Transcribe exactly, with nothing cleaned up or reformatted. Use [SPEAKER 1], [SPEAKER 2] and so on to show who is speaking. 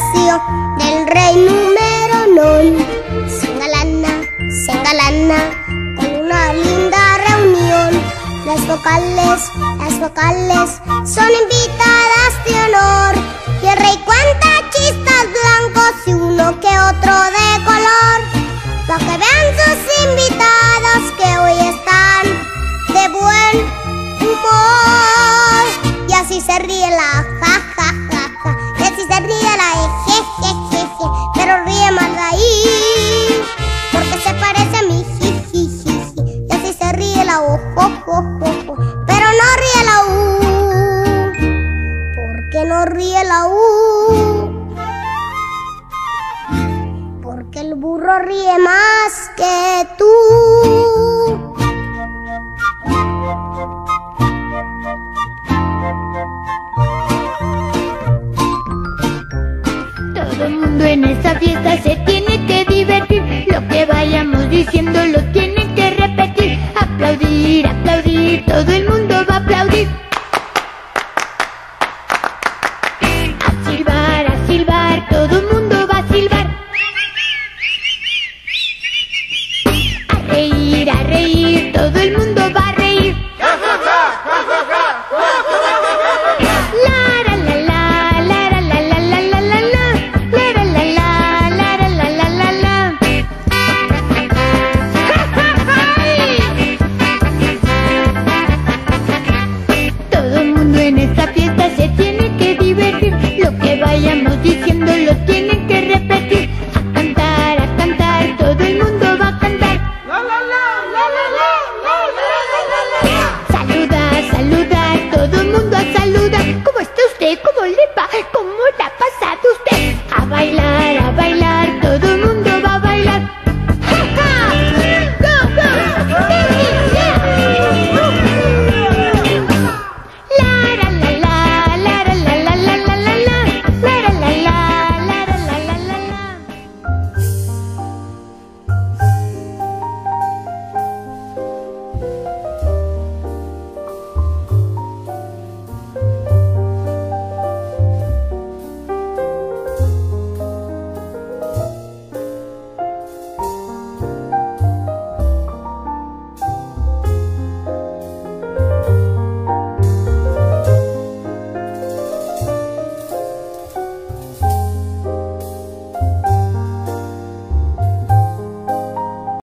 [SPEAKER 1] palacio del rey número non. Se engalana, se engalana con una linda reunión. Las vocales, las vocales son invitadas de honor. Y el rey cuenta chistes blancos y uno que otro de color, para que vean sus invitados que hoy están de buen humor. Y así se ríe la ja ja ja ja, y así se ríe la e, je je je je, pero ríe más de ahí porque se parece a mí, ji ji ji ji. Y así se ríe la o, jo jo jo jo, pero no ríe la u. ¿Por qué no ríe la u? Porque el burro ríe más que tú.
[SPEAKER 2] Todo el mundo en esta fiesta se